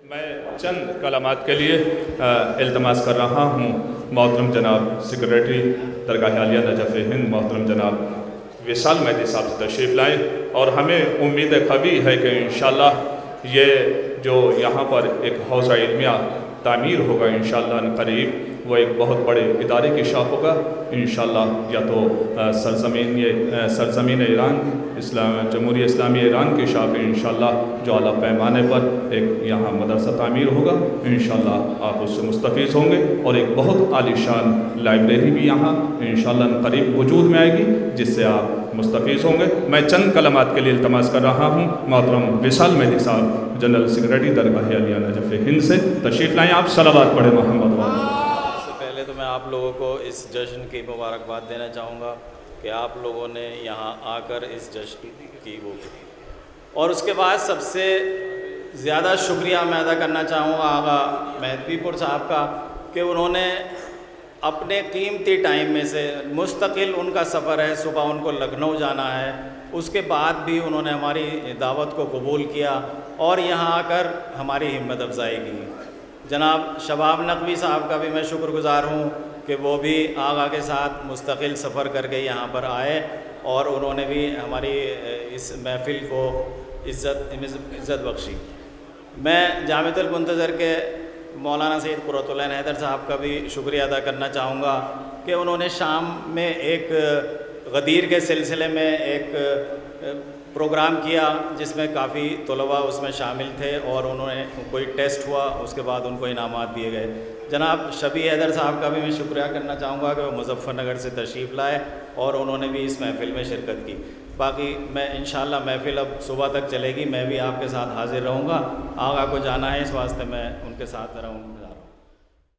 मैं चंद कलामात के लिए इल्तमास कर रहा हूँ मोहतरम जनाब सेक्रेटरी दरगाह आलिया नजफ़ हिंद मोहतरम जनाब विशाल मेहदी साहब से तशरीफ़ लाएँ और हमें उम्मीद कभी है कि इंशाअल्लाह ये जो यहाँ पर एक हौज़ा इल्मिया तामीर होगा इंशाअल्लाह करीब वो एक बहुत बड़े इदारे की शाख होगा इंशाअल्लाह। या तो सरज़मीन ईरान जमहूरिया इस्लामी ईरान की शाख इंशाअल्लाह जो आला पैमाने पर एक यहाँ मदरसा तामीर होगा इंशाअल्लाह। आप उससे मुस्तफ़ीज़ होंगे और एक बहुत आलीशान लाइब्रेरी भी यहाँ इंशाअल्लाह करीब वजूद में आएगी जिससे आप मुस्तफ़ीज़ होंगे। मैं चंद कलमात के लिए इल्तमास कर रहा हूँ मोहतरम विशाल मेहदी साहब जनरल सेक्रेटरी दरगाह आलिया नजफ़ हिंद से तशरीफ़ लाएँ। आप सलावत पढ़े मोहम्मद। पहले तो मैं आप लोगों को इस जश्न की मुबारकबाद देना चाहूँगा कि आप लोगों ने यहाँ आकर इस जश्न की वो की। और उसके बाद सबसे ज़्यादा शुक्रिया मैं अदा करना चाहूँगा आगा मेहदीपुर साहब का कि उन्होंने अपने कीमती टाइम में से मुस्तकिल उनका सफ़र है, सुबह उनको लखनऊ जाना है, उसके बाद भी उन्होंने हमारी दावत को कबूल किया और यहाँ आकर हमारी हिम्मत अफजाई की। जनाब शबाब नकवी साहब का भी मैं शुक्रगुज़ार हूँ कि वो भी आगा के साथ मुस्तकिल सफ़र करके यहाँ पर आए और उन्होंने भी हमारी इस महफ़िल को इज़्ज़त बख्शी। मैं जामिअतुल मुंतज़र के मौलाना सैयद कुर्रतुल-ऐन हैदर साहब का भी शुक्रिया अदा करना चाहूँगा कि उन्होंने शाम में एक गदीर के सिलसिले में एक प्रोग्राम किया जिसमें काफ़ी तलबा उसमें शामिल थे और उन्होंने कोई टेस्ट हुआ, उसके बाद उनको इनामात दिए गए। जनाब शबी हैदर साहब का भी मैं शुक्रिया करना चाहूँगा कि वो मुज़फ़्फ़रनगर से तशरीफ़ लाए और उन्होंने भी इस महफ़िल में शिरकत की। बाकी मैं इंशाअल्लाह महफ़िल अब सुबह तक चलेगी, मैं भी आपके साथ हाज़िर रहूँगा। आगा को जाना है, इस वास्ते मैं उनके साथ रहूँगा।